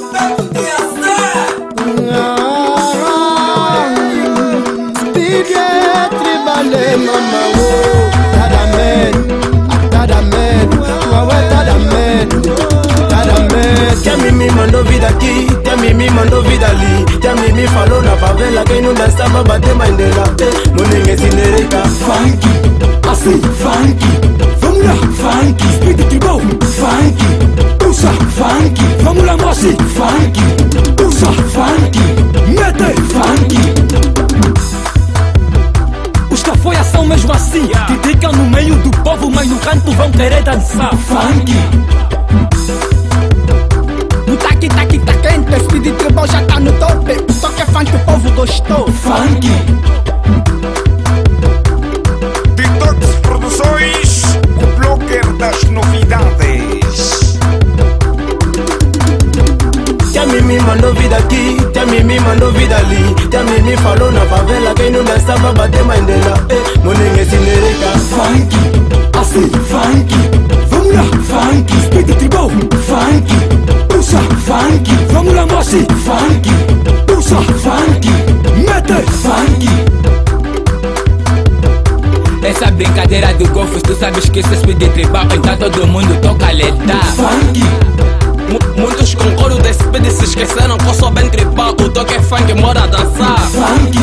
Mimi mando vida aqui, Mimi mando vida ali. Mimi falou na favela, quem não dançava bater mandela. Moninha cinereca, funk, assim, funk. Vamos lá, funk, speed tribal, funk. Puxa, funk, vamos lá, moça, funk. Puxa, funk, mete, funk. Os cafões são mesmo assim, criticam no meio do povo, mas no canto vão querer dançar. Funk. No taque, taque, tá quente, o speed tribal já tá no tope. O toque é funk, o povo gostou. Funk. Detox Produções, o bloquear das novidades. Mimi mandou vida aqui, Mimi mandou vida ali. Mimi falou na favela, quem não dançava bater mandela. Moninha cinereca, funk, assim, funk. Vamos lá, funk, speed tribal, funk. Puxa, funk, vamos lá, moça, funk. Puxa, funk, mete, funk. Essa brincadeira do golfo, tu sabes que isso é speed tribal, então todo mundo toca letal. Funk. Muitos concordam desse speed se esqueceram que eu sou bem tribal. O toque é funk, mora a dançar. Funk.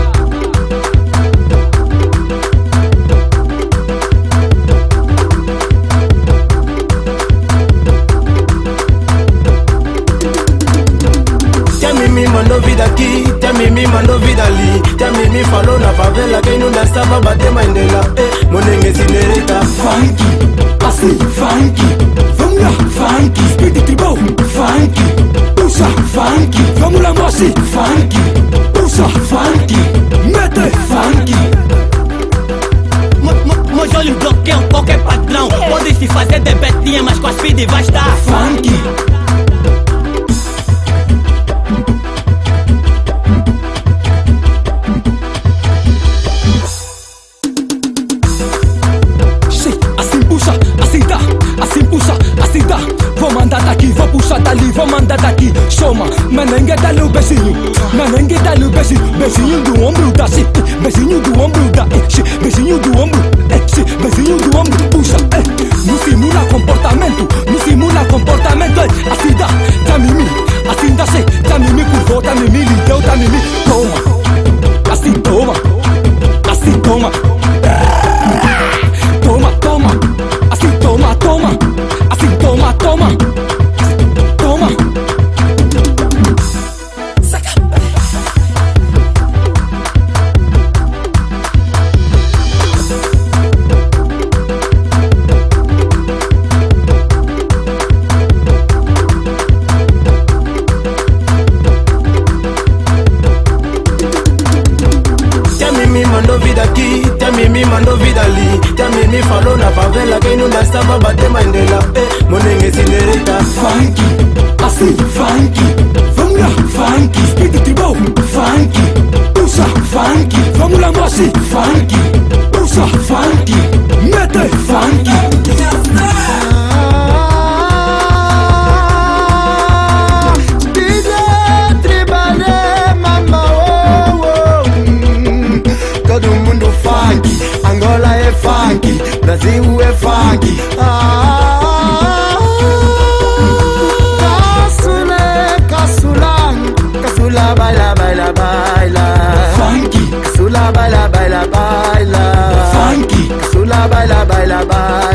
Mimi mandou vida aqui, Mimi mandou vida ali. Mimi falou na favela, quem não dançava bater mandela. Moninha cinereca, funk, assim, funk. Vamos lá, funk, speed tribal, funk. Puxa, funk, vamos lá, moça, funk. Puxa, funk, mete, funk. Meus olhos bloqueiam qualquer padrão. Pode se fazer de betinha, mas com a speed vai estar funk. Assim dá, vou mandar daqui, vou puxar dali, vou mandar daqui. Chama, menengue dá-lhe o beijinho, menengue dá-lhe o beijinho. Beijinho do ombro da shit, beijinho do ombro da shit, beijinho do ombro, shit, beijinho do ombro, puxa, não simula comportamento, não simula comportamento, assim dá, Mimi, assim dá, Mimi curvou, Mimi lhe deu, Mimi, toma, assim toma, assim toma. Toma, toma, assim toma, toma, assim toma, toma, toma. Saca. Mimi mandou vida aqui, Mimi mandou vida ali. Mimi falou na favela, quem não dançava bater mandela. Moninha cinereca, funk, assim, funk. Vamos lá, funk, speed tribal, funk. Puxa, funk, vamos lá, moça, funk. Puxa, funk, mete, funk. Angola é funk, Brasil é funk. Caçula, baila, baila, baila. Funk. Caçula, baila, baila, baila. Funk. Caçula, baila, baila, baila.